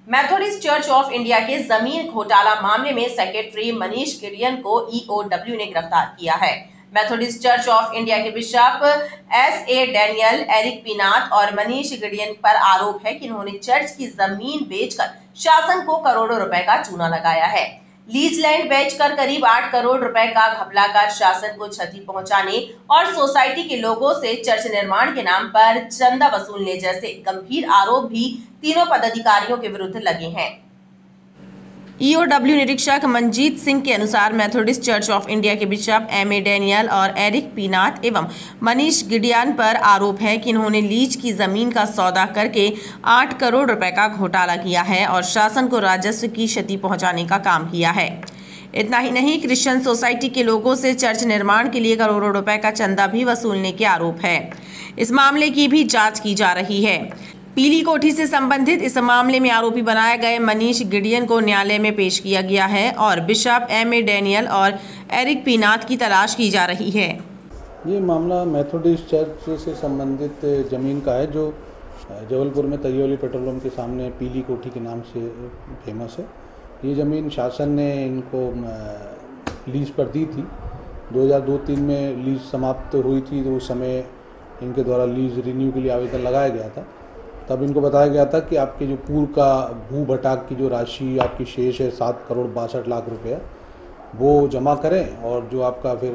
Methodist church of India के जमीन घोटाला मामले में सेक्रेटरी मनीष गिडियन को ईओडब्ल्यू ने गिरफ्तार किया है। मेथोडिस्ट चर्च ऑफ इंडिया के bishop S A. Daniel, Eric Pinath और मनीष गिडियन पर आरोप है कि इन्होंने चर्च की जमीन बेचकर शासन को करोड़ों रुपए का चूना लगाया है। लीज लैंड बेचकर करीब 8 करोड़ रुपए का घपला कर शासन को क्षति पहुंचाने और सोसाइटी के लोगों से चर्च निर्माण के नाम पर चंदा वसूलने जैसे गंभीर आरोप भी तीनों पदाधिकारियों के विरुद्ध लगे हैं। ईओडब्ल्यू निरीक्षक मनजीत सिंह के अनुसार मेथोडिस्ट चर्च ऑफ इंडिया के बिशप एम.ए. डैनियल और एरिक पीनाथ एवं मनीष गिडियन पर आरोप है कि इन्होंने लीज की जमीन का सौदा करके 8 करोड़ रुपए का घोटाला किया है और शासन को राजस्व की क्षति पहुंचाने का काम किया है। इतना ही नहीं, क्रिश्चियन सोसाइटी के लोगों से चर्च निर्माण के लिए करोड़ों रुपए का चंदा भी वसूलने के आरोप है। इस मामले की भी जांच की जा रही है। पीली कोठी से संबंधित इस मामले में आरोपी बनाए गए मनीष गिडियन को न्यायालय में पेश किया गया है और बिशप एम.ए. डैनियल और एरिक पीनाथ की तलाश की जा रही है। ये मामला मेथोडिस्ट चर्च से संबंधित ज़मीन का है जो जबलपुर में तैयोली पेट्रोल पंप के सामने पीली कोठी के नाम से फेमस है। ये ज़मीन शासन ने इनको लीज पर दी थी। 2002-03 में लीज समाप्त हुई थी तो उस समय इनके द्वारा लीज रिन्यू के लिए आवेदन लगाया गया था। तब इनको बताया गया था कि आपके जो पूर्व का भू भटाक की जो राशि आपकी शेष है 7 करोड़ 62 लाख रुपया, वो जमा करें और जो आपका फिर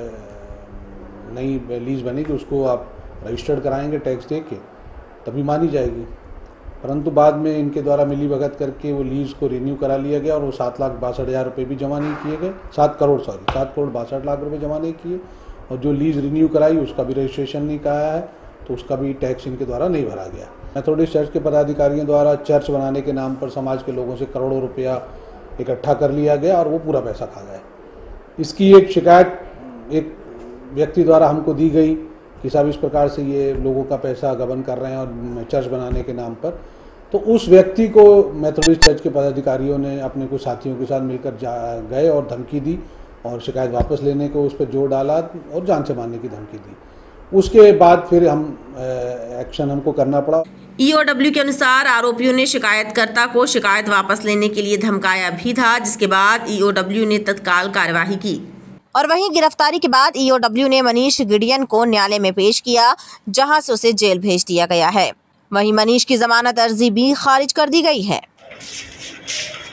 नई लीज बनेगी उसको आप रजिस्टर्ड कराएंगे टैक्स दे के, तभी मानी जाएगी। परंतु बाद में इनके द्वारा मिली भगत करके वो लीज को रिन्यू करा लिया गया और वो 7,62,000 रुपये भी जमा नहीं किए गए। 7 करोड़ 62 लाख रुपये जमा नहीं किए और जो लीज रिन्यू कराई उसका भी रजिस्ट्रेशन नहीं कराया है तो उसका भी टैक्स इनके द्वारा नहीं भरा गया। मेथोडिस्ट चर्च के पदाधिकारियों द्वारा चर्च बनाने के नाम पर समाज के लोगों से करोड़ों रुपया इकट्ठा कर लिया गया और वो पूरा पैसा खा गए। इसकी एक शिकायत एक व्यक्ति द्वारा हमको दी गई कि साहब इस प्रकार से ये लोगों का पैसा गबन कर रहे हैं और चर्च बनाने के नाम पर। तो उस व्यक्ति को मेथोडिस्ट चर्च के पदाधिकारियों ने अपने कुछ साथियों के साथ मिलकर गए और धमकी दी और शिकायत वापस लेने को उस पर जोर डाला और जान से मारने की धमकी दी। उसके बाद फिर हम एक्शन हमको करना पड़ा। ईओडब्ल्यू के अनुसार आरोपियों ने शिकायतकर्ता को शिकायत वापस लेने के लिए धमकाया भी था, जिसके बाद ईओडब्ल्यू ने तत्काल कार्यवाही की। और वहीं गिरफ्तारी के बाद ईओडब्ल्यू ने मनीष गिडियन को न्यायालय में पेश किया, जहां से उसे जेल भेज दिया गया है। वहीं मनीष की जमानत अर्जी भी खारिज कर दी गई है।